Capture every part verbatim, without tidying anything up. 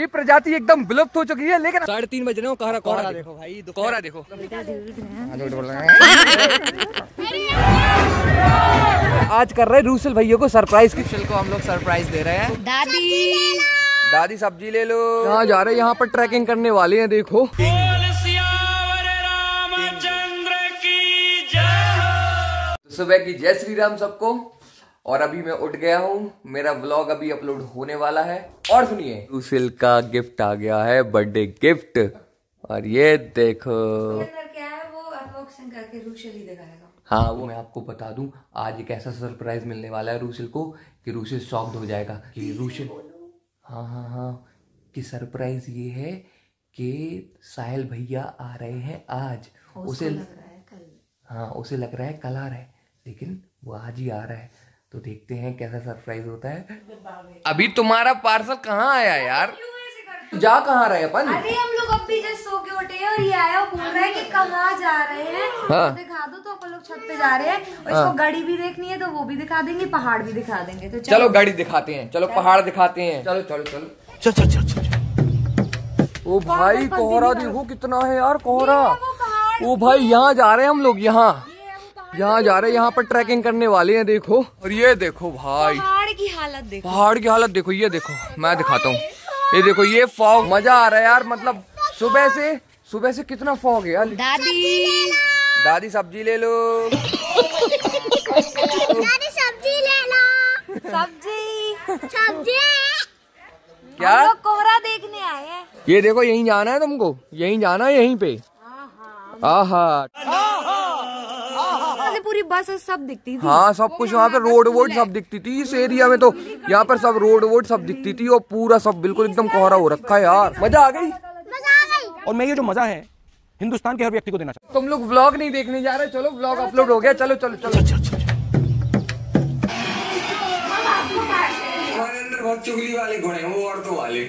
ये प्रजाति एकदम विलुप्त हो चुकी है, लेकिन साढ़े तीन बज रहे हो। कोहरा कोहरा देखो भाई, कोहरा देखो। आज कर रहे रूसल भैया को सरप्राइज। रूसल को हम लोग सरप्राइज दे रहे हैं। दादी दादी सब्जी ले लो। यहाँ जा रहे हैं, यहाँ पर ट्रैकिंग करने वाले हैं। देखो सुबह की जय श्री राम सबको। और अभी मैं उठ गया हूँ, मेरा व्लॉग अभी अपलोड होने वाला है। और सुनिए, रूसल का गिफ्ट आ गया है, बर्थडे गिफ्ट। और ये देखो क्या है वो अनबॉक्सिंग करके रूसल ही दिखाएगा। हाँ, वो मैं आपको बता दूं, आज एक ऐसा सरप्राइज मिलने वाला है रूसल को कि रूसल शॉक्ड हो जाएगा कि रूसल। हाँ हाँ हाँ कि सरप्राइज ये है कि साहिल भैया आ रहे हैं आज। उसे लग रहा है कल। हाँ, उसे लग रहा है कल आ रहा है, लेकिन वो आज ही आ रहा है। तो देखते हैं कैसा सरप्राइज होता है। अभी तुम्हारा पार्सल कहाँ आया यार? जा कहाँ रहे अपन? अरे हम लोग अभी जस्ट सो के उठे हैं और ये आया बोल रहा है कि कहाँ जा रहे हैं। हाँ। तो दिखा दो। तो अपन लोग छत पे जा रहे हैं और हाँ। इसको गाड़ी भी देखनी है तो वो भी दिखा देंगे, पहाड़ भी दिखा देंगे। तो चलो, चलो गाड़ी दिखाते हैं, चलो पहाड़ दिखाते हैं। चलो चलो चलो चल चल चल चल। ओ भाई कोहरा देखो कितना है यार, कोहरा। ओ भाई यहाँ जा रहे हैं हम लोग, यहाँ यहाँ जा रहे हैं, यहाँ पर ट्रैकिंग करने वाले हैं। देखो, और ये देखो भाई पहाड़ की हालत देखो, पहाड़ की हालत देखो। ये देखो, मैं दिखाता हूँ। ये देखो, ये फॉग, मजा आ रहा है यार। मतलब सुबह से सुबह से कितना फॉग है यार। दादी दादी सब्जी ले लो। दादी सब्जी ले लो। सब्जी सब्जी क्या? हम लोग कोहरा देखने आए हैं। ये देखो, यहीं जाना है तुमको, यहीं जाना है, यहीं पे। आहा, पूरी बस सब दिखती थी। हाँ, सब कुछ वहाँ पे, रोड वोड सब दिखती थी। इस एरिया में तो यहाँ पर सब रोड वोड सब दिखती थी, और पूरा सब बिल्कुल एकदम कोहरा हो रखा है यार। मजा आ गई, मजा आ गई। और मैं ये जो मजा है हिंदुस्तान के हर व्यक्ति को देना चाहता हूँ। तुम लोग व्लॉग नहीं देखने जा रहे? चलो, व्लॉग अपलोड हो गया। चलो चलो चलो बहुत चुगली वाले गुण हैं वो, औरतों वाले।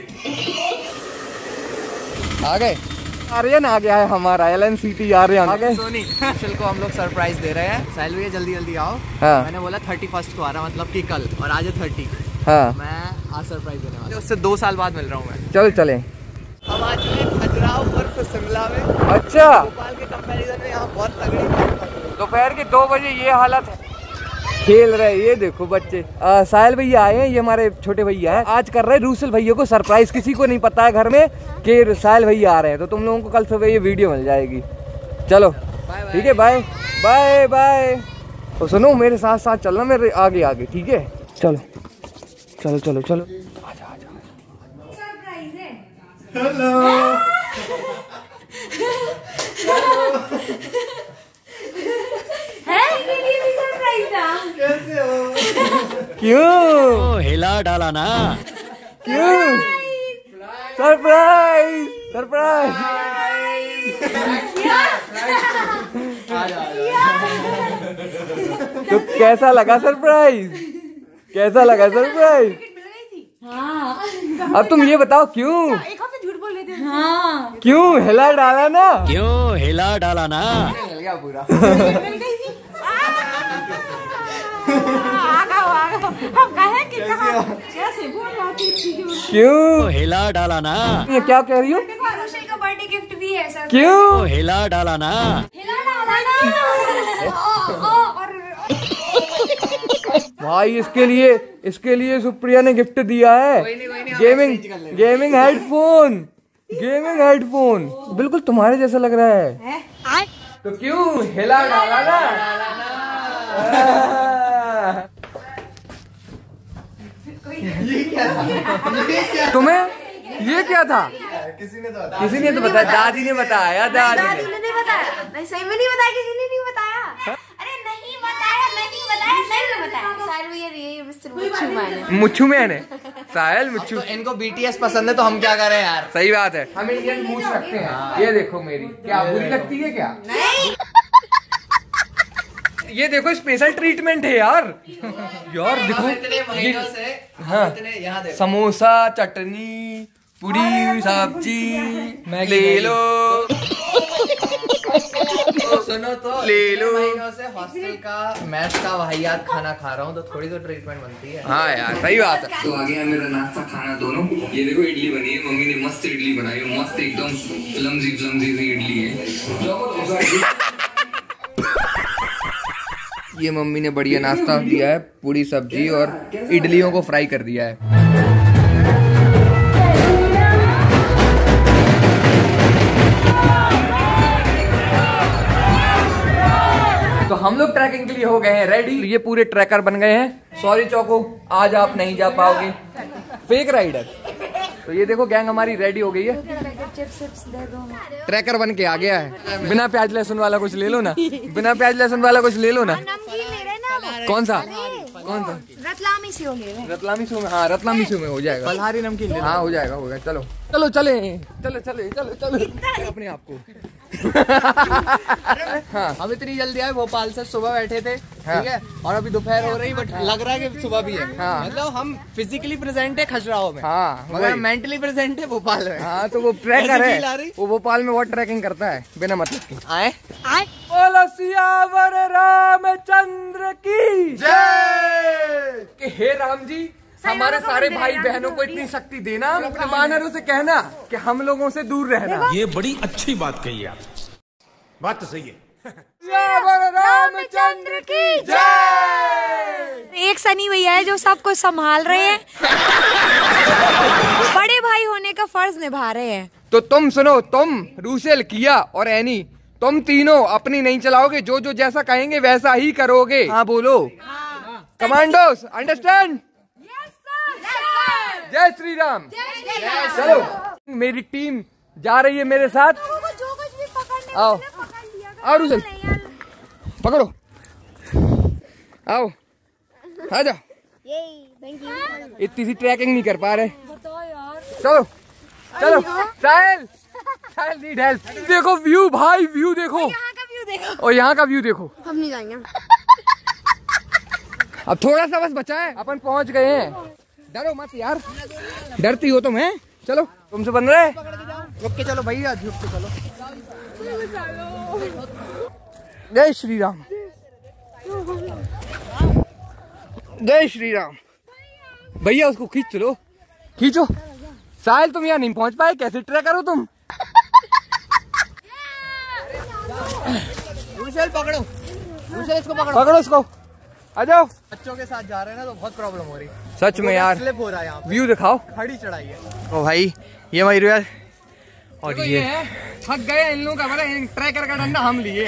आ गए, आर्यन आ गया है हमारा, L N C T Aryan आ गए। सोनी रूसल को हम लोग सरप्राइज दे रहे हैं। साहिल भैया जल्दी जल्दी आओ। हाँ। मैंने बोला थर्टी फर्स्ट को आ रहा, मतलब कि कल, और आज है थर्टी। हाँ। मैं आज सरप्राइज देने वाला, उससे दो साल बाद मिल रहा हूँ मैं। चल चले। हम आज खजुराहो बर्फ शिमला में। अच्छा, भोपाल के कंपैरिजन में यहाँ बहुत तगड़ी। दोपहर के दो बजे ये हालत है, खेल रहे। ये देखो बच्चे। साहिल भैया आए हैं, ये हमारे छोटे भैया हैं। आज कर रहे हैं रूसल भैया को सरप्राइज। किसी को नहीं पता है घर में कि साहिल भैया आ रहे हैं, तो तुम लोगों को कल सुबह ये वीडियो मिल जाएगी। चलो ठीक है, बाय बाय बाय। तो सुनो, मेरे साथ साथ चलना, मेरे आगे आगे, ठीक है? चलो चलो चलो चलो, आजा आजा। सरप्राइज है। हेलो कैसे हो? क्यों हिला डाला ना? क्यों? Surprise surprise. तो कैसा लगा सरप्राइज? कैसा लगा सरप्राइज? हाँ। अब तुम ये बताओ क्यों? एक हफ्ते झूठ बोल रहे थे। हाँ। क्यों हिला डाला ना? क्यों हिला डाला ना? मिल गया पूरा। क्यों हिला डाला ना? ये क्या कह रही हो? रूसल का बर्थडे गिफ्ट भी है सर। क्यों हिला डाला ना? हिला डाला ना? भाई, इसके लिए इसके लिए सुप्रिया ने गिफ्ट दिया है। Gaming gaming headphone, gaming headphone बिल्कुल तुम्हारे जैसा लग रहा है। तो क्यों हिला डाला ना? ये क्या था? तुम्हें ये क्या था? किसी ने तो किसी ने तो बताया, दादी ने बताया। दादी दादी ने नहीं बताया, नहीं सही में नहीं बताया, किसी ने नहीं बताया। अरे नहीं बताया, नहीं बताया, नहीं बताया। साहिल भैया ये मिस्टर मुच्छू मैन है। मुच्छू मैन है साहिल, मुच्छू। तो इनको बीटीएस पसंद है तो हम क्या करें यार? सही बात है, हम इंडियन पूछ सकते हैं। ये देखो मेरी, क्या बुरी लगती है क्या? नहीं। ये देखो, स्पेशल ट्रीटमेंट है यार। यार देखो, ये हाँ, यहाँ देखो, समोसा, चटनी, पूरी, सब्जी ले लो। सुनो तो ले लो। महीनों से हॉस्टल का मैस का वाहियात खाना खा रहा हूँ, तो थोड़ी तो ट्रीटमेंट बनती है। हाँ यार सही बात है। तो आ गया मेरा नाश्ता खाना दोनों। ये देखो इडली बनी है, मम्मी ने मस्त इडली बनाई है, मस्त एकदम फ्लमजी फ्लमजी सी इडली है। ये मम्मी ने बढ़िया नाश्ता दिया है, पूरी सब्जी और इडलियों को फ्राई कर दिया है। तो हम लोग ट्रैकिंग के लिए हो गए हैं रेडी। ये पूरे ट्रैकर बन गए हैं। सॉरी चौको, आज आप नहीं जा पाओगे, फेक राइडर। तो ये देखो गैंग हमारी रेडी हो गई है, ट्रैकर बन के आ गया है। बिना प्याज लहसुन वाला कुछ ले लो ना, बिना प्याज लहसुन वाला कुछ ले लो ना। कौन सा कौन सा रतलामी से हो गए। रतलामी शो में, हाँ रतलामी शो में हो जाएगा। फलहारी नमकीन, हाँ हो जाएगा हो जाएगा। चलो चलो चले चलो चले चलो चलो अपने आप को। हाँ हम इतनी जल्दी आए, भोपाल से सुबह बैठे थे, ठीक है, और अभी दोपहर हो रही, बट लग रहा है कि सुबह भी है। हाँ। मतलब हम फिजिकली प्रेजेंट है खजुराहो में, हाँ मगर मेंटली प्रेजेंट है भोपाल में। हाँ तो वो ट्रैकर ऐसी feel आ रही? है, वो भोपाल में बहुत ट्रैकिंग करता है बिना मतलब के। आए आए बोलो सियावर रामचंद्र की जय। कि हे राम जी, हमारे सारे भाई बहनों को इतनी शक्ति देना, अपने वानरों से कहना कि हम लोगों से दूर रहना। ये बड़ी अच्छी बात कही आप, बात तो सही है। सियावर रामचंद्र की जय। एक सनी भैया है जो सबको संभाल रहे हैं, बड़े भाई होने का फर्ज निभा रहे हैं। तो तुम सुनो, तुम रूसेल, किया और एनी, तुम तीनों अपनी नहीं चलाओगे, जो जो जैसा कहेंगे वैसा ही करोगे। हाँ बोलो, कमांडोज अंडरस्टैंड। जय श्री राम। चलो मेरी टीम जा रही है मेरे साथ। आओ आओ रूसेल, पकड़ो, आओ आ जाओ। इतनी सी ट्रैकिंग नहीं कर पा रहे, चलो चलो। Sahil Sahil need help. देखो व्यू भाई, व्यू देखो, यहाँ का व्यू देखो और यहाँ का व्यू देखो। हम नहीं जाएंगे, अब थोड़ा सा बस बचा है, अपन पहुंच गए हैं। डरो मत यार, डरती हो तुम, हैं? चलो तुमसे बन रहे, रुक के चलो भैया, झुक के चलो। जय श्री राम, जय श्री राम। भैया उसको खींच लो, खींचो। साहिल तुम यहाँ नहीं पहुंच पाए, कैसे ट्रैक करो तुम। रूसेल पकड़ो, रूसेल इसको पकड़ो, पकड़ो इसको, आ जाओ। बच्चों के साथ जा रहे हैं ना, तो बहुत प्रॉब्लम हो रही है सच में यार, स्लिप हो रहा है। यहाँ व्यू दिखाओ, खड़ी चढ़ाई है। ओ भाई ये मयूर यार, और ये, ये है थक गए इन लोगों का, बड़ा ट्रैकर का डंडा हम लिए।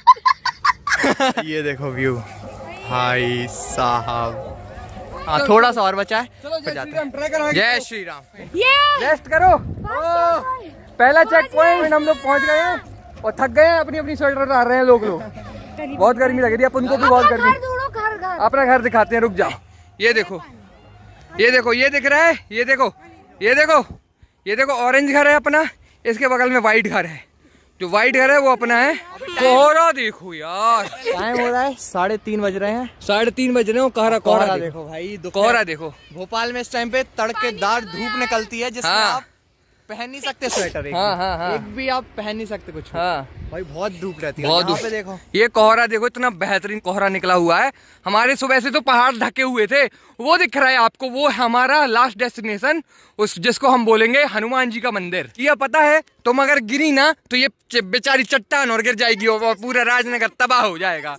ये देखो व्यू भाई साहब। हाँ थोड़ा सा और बचा है, चलो फिर जय जाते श्री राम, हैं। ट्रैकर जय श्री राम। रेस्ट करो। ओ, पहला चेक पॉइंट हम लोग पहुंच गए हैं और थक गए हैं, अपनी अपनी स्वेटर उतार रहे हैं लोग लोग बहुत गर्मी लग रही है, अपन को भी बहुत गर्मी। घर घर अपना घर दिखाते हैं, रुक जाओ। ये देखो ये देखो, ये दिख रहा है, ये देखो ये देखो ये देखो, ऑरेंज घर है अपना, इसके बगल में व्हाइट घर है, जो व्हाइट घर है वो अपना है। कोहरा देखो यार, टाइम हो रहा है साढ़े तीन बज रहे हैं, साढ़े तीन बज रहे हो। कोहरा कोहरा कोहरा देखो भाई, कोहरा देखो। भोपाल में इस टाइम पे तड़केदार धूप निकलती है, जिसमें हाँ। आप पहन नहीं सकते स्वेटर, एक हाँ, भी। हाँ, हाँ। एक भी आप पहन नहीं सकते कुछ। हाँ भाई बहुत धूप रहती है बहुत यहाँ धूप। पे देखो, ये कोहरा देखो, इतना बेहतरीन कोहरा निकला हुआ है। हमारे सुबह से तो पहाड़ ढके हुए थे, वो दिख रहा है आपको, वो है हमारा लास्ट डेस्टिनेशन, उस जिसको हम बोलेंगे हनुमान जी का मंदिर। ये पता है, तुम अगर गिरी ना तो ये बेचारी चट्टान और गिर जाएगी और पूरा राजनगर तबाह हो जाएगा।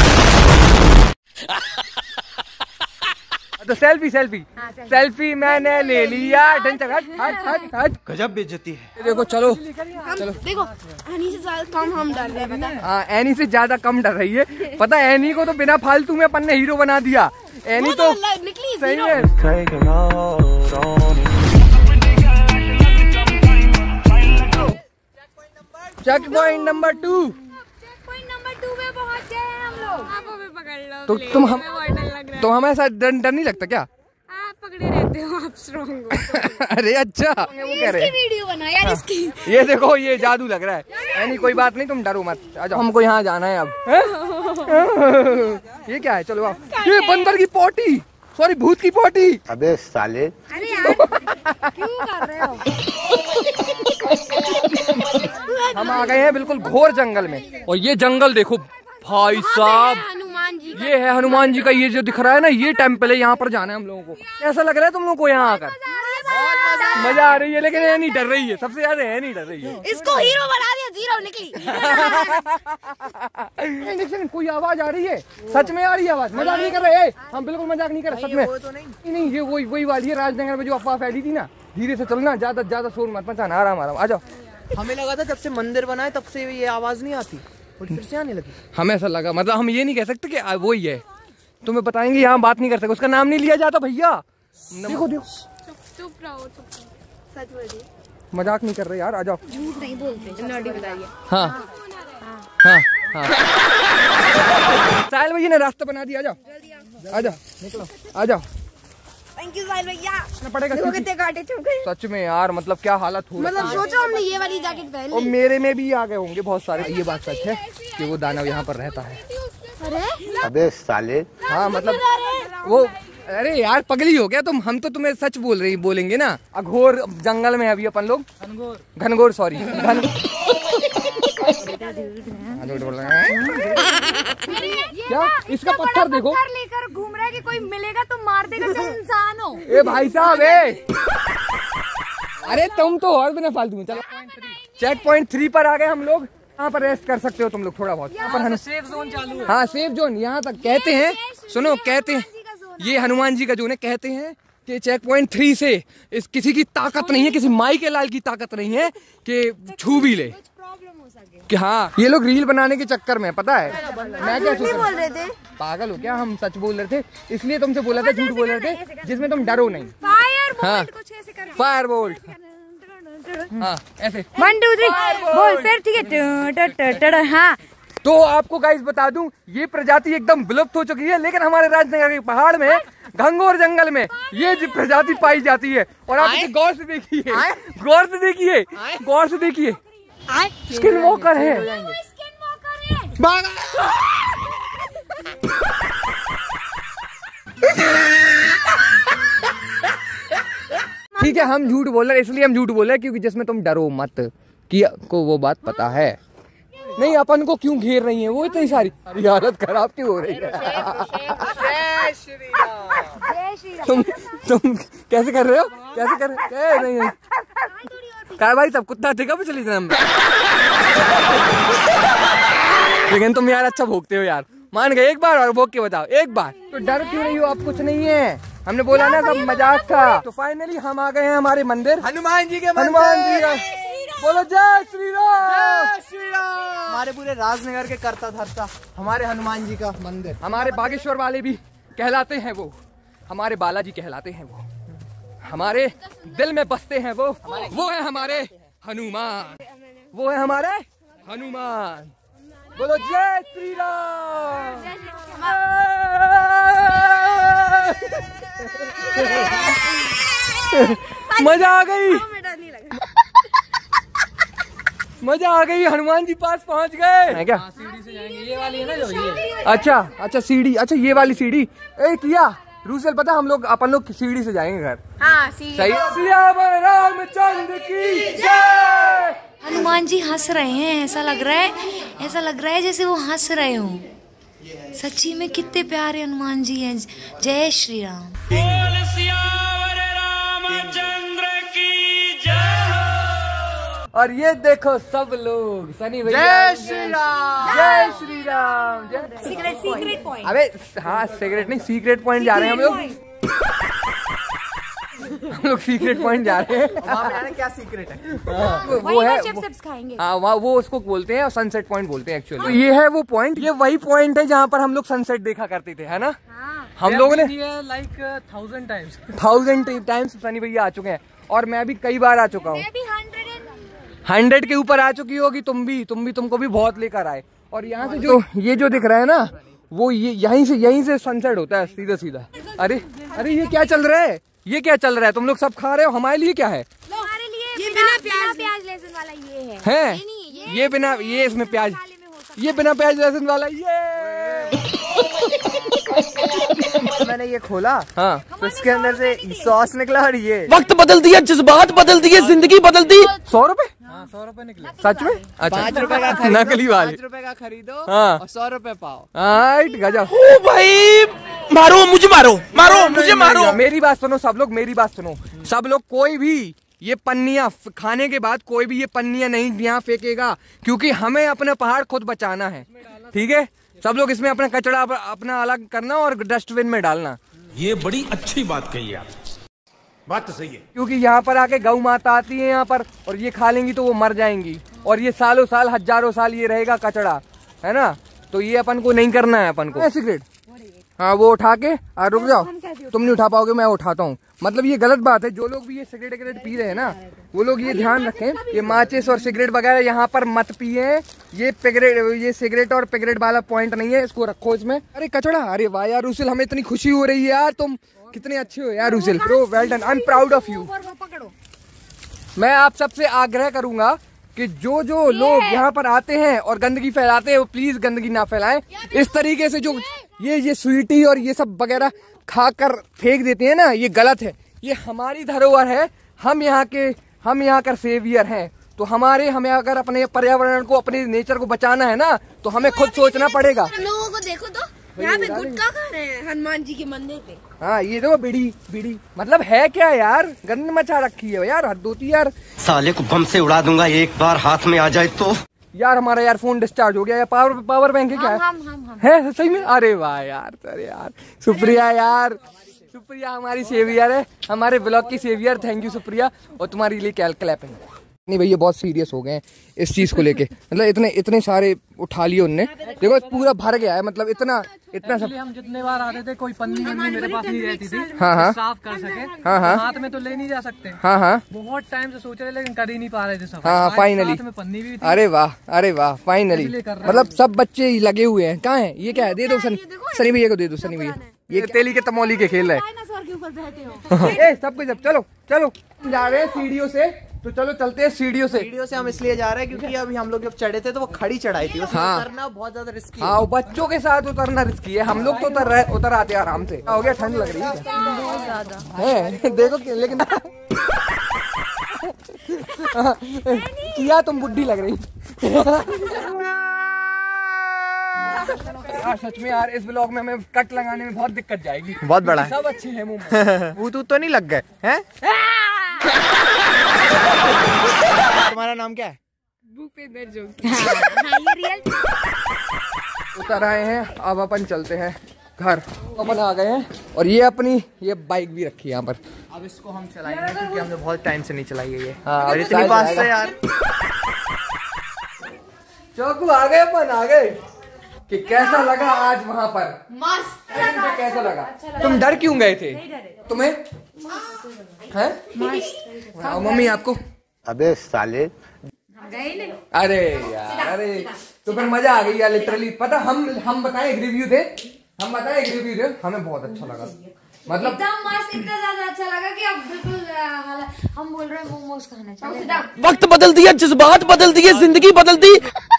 तो सेल्फी सेल्फी सेल्फी मैंने ले लिया। हट हट हट हट, गजब बेइज्जती है। देखो चलो चलो देखो, एनी से ज्यादा कम हम डर रहे हैं, पता है? हाँ एनी से ज्यादा कम डर रही है, पता है। एनी को तो बिना फालतू में अपन ने हीरो बना दिया। एनी तो निकली सही जीरो। है। Check point number two, point number two में पहुंच गए हैं हम लोग। आप हमें पकड़ लो, तो please, तुम हम हमें बहुत डर लग रहा है। तो हमारे साथ डर डर नहीं लगता क्या? आप पकड़े रहते हो, आप स्ट्रॉन्ग हो। अरे अच्छा, वो कह रहे इसकी हैं। वीडियो बना यार, इसकी। ये देखो, ये जादू लग रहा है। यानी कोई बात नहीं, तुम डरो मत, आ जाओ। हमको यहाँ जाना है अब। ये क्या है? चलो आओ। ये बंदर की पोटी, सॉरी भूत की पोटी। अबे साले, अरे यार क्यों कर रहे हो? हम आ गए हैं बिल्कुल घोर जंगल में, और ये जंगल देखो भाई साहब, ये है हनुमान जी का, ये जो दिख रहा है ना ये टेम्पल है, यहाँ पर जाना है हम लोगों को। कैसा लग रहा है तुम लोगों को यहाँ आकर? मजा आ रही है, लेकिन ये नहीं डर रही है, सबसे ज्यादा है नहीं डर रही है। इसको हीरो बना दिया, जीरो निकली। कोई आवाज आ रही है? सच में आ रही है आवाज, मजाक नहीं कर रहे, हम बिल्कुल मजाक नहीं कर रहे, सच में। तो नहीं नहीं ये वही वही वाली है राजनगर में जो अफवाह फैली थी ना। धीरे से चलना, ज्यादा ज्यादा शोर मत मचाना, आराम आराम आ जाओ। हमें लगा था जब से मंदिर बना है तब से ये आवाज नहीं आती, और फिर से आने लगी। हमें ऐसा लगा, मतलब हम ये नहीं कह सकते कि वो ही है, तुम्हें बताएंगे, यहाँ बात नहीं कर सकते, उसका नाम नहीं लिया जाता भैया। देखो देखो, चुप रहो, चुप रहो, सच बोलिए, मजाक नहीं कर रहे यार, आ जाओ। झूठ नहीं बोलते, नॉटी बताइए। हाँ हाँ हाँ साहिल भैया ने रास्ता बना दिया, आ जाओ आ जाओ निकलो, आ जाओ। थैंक यू साहिल भैया, पड़ेगा कितने कांटे चुभ गए सच में यार, मतलब क्या हालत हो, मतलब सोचो हमने ये वाली जैकेट पहन और मेरे में भी आ गए होंगे बहुत सारे। ये बात सच है कि वो दानव यहाँ पर रहता है। अबे साले, हाँ मतलब वो, अरे यार पगली हो गया तुम, हम तो तुम्हें सच बोल रही बोलेंगे ना। अघोर जंगल में अभी अपन लोग, घनघोर घनघोर सॉरी घन क्या इसका पत्थर देखो, पत्थर लेकर घूम रहा है कि कोई मिलेगा तो मार देगा, चाहे इंसान हो। ए भाई साहब ए, अरे तुम तो और बिना फालतू में। चलो चेक पॉइंट थ्री पर आ गए हम लोग, यहाँ पर रेस्ट कर सकते हो तुम लोग थोड़ा बहुत। यहाँ पर सेफ जोन चालू है। हाँ सेफ जोन, यहाँ तक कहते हैं, सुनो कहते हैं, ये हनुमान जी का जोन है, कहते हैं कि चेक पॉइंट थ्री से इस किसी की ताकत नहीं है, किसी माई के लाल की ताकत नहीं है कि छू भी ले कि हाँ। ये लोग रील बनाने के चक्कर में, पता है मैं क्या झूठ बोल रहे थे, पागल हो क्या, हम सच बोल रहे थे, इसलिए तुमसे बोला था झूठ बोल रहे थे जिसमें तुम डरो नहीं। हाँ फायर बोल्ट, हाँ ऐसे वन टू थ्री बोल, फिर ठीक है। हाँ तो आपको गाइस बता दूं, ये प्रजाति एकदम विलुप्त हो चुकी है, लेकिन हमारे राजनगर के पहाड़ में घनघोर जंगल में ये प्रजाति पाई जाती है। और आप इसे गौर से देखिए, गौर से देखिए, गौर से देखिए, स्किन वॉकर है। ठीक है हम झूठ बोल रहे हैं, इसलिए हम झूठ बोल रहे हैं क्योंकि जिसमें तुम डरो मत कि को वो बात पता है नहीं अपन को क्यों घेर रही है वो इतनी सारी, हालत खराब क्यों हो रही है। तुम तुम कैसे कर रहे हो, कैसे कर रहे हो? नहीं नहीं क्या भाई सब कुत्ता टिका पे चली जाए, लेकिन तुम यार अच्छा भोगते हो यार, मान गए एक बार और भोग के बताओ एक बार। तो डर क्यों नहीं हो, आप कुछ नहीं है, हमने बोला ना सब मजाक था। तो फाइनली हम आ गए हैं हमारे मंदिर, हनुमान जी के हनुमान जी का, बोलो जय श्री राम, जय श्री राम। हमारे पूरे राजनगर के करता धरता हमारे हनुमान जी का मंदिर, हमारे बागेश्वर वाले भी कहलाते हैं वो, हमारे बालाजी कहलाते हैं वो, हमारे दिल में बसते हैं वो, वो है हमारे हनुमान, वो है हमारे हनुमान। बोलो जय श्री राम। मजा आ गई, मजा आ गई, हनुमान जी पास पहुंच गए है क्या? सीढ़ी से जाएंगे, ये वाली है ना जो ये। अच्छा अच्छा सीढ़ी, अच्छा ये वाली सीढ़ी। ए किया रूसल पता, हम लोग अपन लोग सीढ़ी से जाएंगे घर। हाँ सही। सियावर रामचंद्र की जय। हनुमान जी हंस रहे हैं, ऐसा लग रहा है, ऐसा लग रहा है जैसे वो हंस रहे हो। सच्ची में कितने प्यारे हनुमान जी हैं। जय श्री राम। और ये देखो सब लोग सनी भैया, जय श्री राम, जय श्री राम, जय सीक्रेट सीक्रेट पॉइंट। अबे हाँ सीक्रेट नहीं, सीक्रेट पॉइंट जा रहे हैं हम लोग, हम लोग सीक्रेट पॉइंट जा रहे हैं। वहाँ पे जाने क्या सीक्रेट है? वो, वो है वो, हाँ वहाँ वो उसको बोलते हैं और सनसेट पॉइंट बोलते हैं एक्चुअली। तो ये है वो पॉइंट, ये वही पॉइंट है जहाँ पर हम लोग सनसेट देखा करते थे, है ना? हम लोगों ने like thousand times thousand times Sunny भैया आ चुके हैं, और मैं भी कई बार आ चुका हूँ। हंड्रेड के ऊपर आ चुकी होगी तुम भी, तुम भी तुमको भी बहुत लेकर आए। और यहाँ से जो ये जो दिख रहा है ना, वो ये यहीं से यहीं से सनसेट होता है सीधा सीधा। अरे अरे ये क्या चल रहा है, ये क्या चल रहा है, तुम लोग सब खा रहे हो, हमारे लिए क्या है? हमारे लिए ये बिना प्याज प्याज लहसुन वाला ये है। हैं? ये, ये बिना, ये इसमें प्याज, ये बिना प्याज लहसुन वाला ये। मैंने ये खोला, हाँ तो इसके अंदर से सॉस निकला, और ये वक्त बदल दिया, जज्बात बदल दिए, जिंदगी बदल दी। सौ रुपए हाँ सौ रुपए निकले सच में। अच्छा पाँच रुपए का खरीदो, नकली वाले पाँच रुपए का खरीदो हाँ और सौ रुपए पाओ। राइट गजब। ओ भाई मारो मुझे मारो मारो मुझे मारो। मेरी बात सुनो सब लोग, मेरी बात सुनो सब लोग, कोई भी ये पन्नियां खाने के बाद कोई भी ये पन्नियां नहीं यहाँ फेंकेगा, क्योंकि हमें अपना पहाड़ खुद बचाना है। ठीक है, सब लोग इसमें अपना कचरा अपना अलग करना और डस्टबिन में डालना। ये बड़ी अच्छी बात कही आप, बात तो सही है। क्योंकि यहाँ पर आके गौ माता आती है यहाँ पर, और ये खा लेंगी तो वो मर जाएंगी, और ये सालों साल हजारों साल ये रहेगा कचरा, है ना। तो ये अपन को नहीं करना है, अपन को सिगरेट हाँ वो उठा के आ, रुक जाओ तुम नहीं उठा पाओगे, मैं उठाता हूँ। मतलब ये गलत बात है, जो लोग भी ये सिगरेट सिगरेट पी रहे हैं ना, वो लोग ये ध्यान रखें, ये माचिस और सिगरेट वगैरह यहाँ पर मत पिए। ये पिगरेट ये सिगरेट और पिगरेट वाला पॉइंट नहीं है, इसको रखो इसमें। अरे कचड़ा, अरे वाह यार रुसिल, हमें इतनी खुशी हो रही है यार, तुम कितने अच्छे हो यार Rusil, bro well done, I am proud of you. मैं आप सबसे आग्रह करूंगा कि जो जो लोग यहाँ पर आते हैं और गंदगी फैलाते हैं वो प्लीज गंदगी ना फैलाएं। इस तरीके से जो ये ये स्वीटी और ये सब वगैरह खाकर फेंक देते हैं ना, ये गलत है। ये हमारी धरोहर है, हम यहाँ के हम यहाँ का सेवियर हैं, तो हमारे हमें अगर अपने पर्यावरण को, अपने नेचर को बचाना है ना, तो हमें खुद सोचना पड़ेगा। लोगों को देखो तो यहाँ पे गुटखा खा रहे हैं हनुमान जी के मंदिर पे। हाँ ये देखो बीड़ी बीड़ी, मतलब है क्या यार, गंद मचा रखी है यार, हद होती यार। साले को बम से उड़ा दूंगा एक बार हाथ में आ जाए तो। यार हमारा यार फोन डिस्चार्ज हो गया, या पावर पावर बैंक है क्या है? हम, हम, हम। है सही में? अरे वाह यार, अरे यार सुप्रिया यार, सुप्रिया हमारी सेवियर है, हमारे ब्लॉग की सेवियर, थैंक यू सुप्रिया। और तुम्हारे लिए क्या क्लैपिंग। नहीं भैया बहुत सीरियस हो गए हैं इस चीज को लेके, मतलब इतने इतने सारे उठा लिए उनने, देखो पूरा भर गया है, मतलब इतना इतना सब। हम जितने बार आते थे कोई पन्नी वन्नी मेरे पास नहीं रहती थी, हाँ हाँ साफ कर सके, हाँ हाँ हाथ में तो ले नहीं जा सकते, हाँ हाँ बहुत टाइम से सोच रहे लेकिन कर ही नहीं पा रहे थे सब, हाँ फाइनली पन्नी भी। अरे वाह अरे वाह फाइनली, मतलब सब बच्चे लगे हुए हैं। कहाँ है ये, क्या है? दे दो सनी सनी भैया को दे दो, सनी भैया ये तेली के तमौली के खेल रहे। सब कुछ, चलो चलो जा रहे हैं सीढ़ियों से, तो चलो चलते हैं सीढ़ियों से। सीढ़ियों से हम इसलिए जा रहे हैं क्योंकि अभी हम लोग जब चढ़े थे तो वो खड़ी चढ़ाई थी, हाँ। उतरना बहुत ज्यादा रिस्की है। हाँ बच्चों के साथ उतरना रिस्की है, हम लोग तो उतर रहे उतर आते आराम से। हो गया, ठंड लग रही है बहुत ज्यादा है, देखो लेकिन किया तुम बुढ़ी लग रही यार, सच में यार इस ब्लॉग में हमें कट लगाने में बहुत दिक्कत जाएगी, बहुत बड़ा है। सब अच्छे हैं मुंह में, भूत तो नहीं लग गए हैं? तुम्हारा नाम क्या है? भूपेंद्र जोगी। हाँ, ये रियल। उतर आए हैं, अब अपन चलते हैं घर। अपन आ गए हैं और ये अपनी ये बाइक भी रखी है यहाँ पर। अब इसको हम चलाएंगे क्योंकि हमने बहुत टाइम से नहीं चलाई है ये। हाँ, और इतनी बात से यार चौकू आ गए, अपन आ गए। कि कैसा लगा आज वहाँ पर? मस्त। कैसा लगा? तुम डर क्यों गए थे? तुम्हें हैं? और मम्मी आपको? अबे साले, अरे यार, अरे तो फिर मजा आ गई यार लिटरली। पता हम हम बताएं एक रिव्यू थे, हम बताएं एक रिव्यू थे, हमें बहुत अच्छा लगा, मतलब एकदम मस्त, इतना ज्यादा अच्छा लगा कि अब बिल्कुल हम बोल रहे हैं मोमोज खाने चले। वक्त बदल दिया, जज्बात बदल दिए, जिंदगी बदल दी।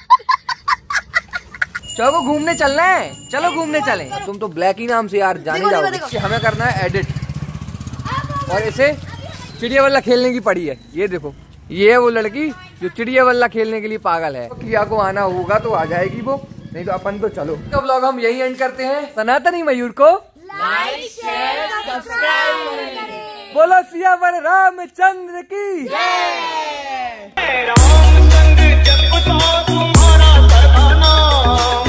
चलो घूमने चलना है, चलो घूमने चले। तुम तो ब्लैक ही नाम से यार जाने जाओगे। हमें करना है एडिट, और इसे चिड़िया बल्ला खेलने की पड़ी है। ये देखो, ये है वो लड़की जो चिड़िया बल्ला खेलने के लिए पागल है। तो किया को आना होगा तो आ जाएगी वो, नहीं तो अपन तो चलो। तो व्लॉग हम यही एंड करते हैं। सनातनी मयूर को लाइक शेयर सब्सक्राइब करें। बोलो सियावर रामचंद्र की जय।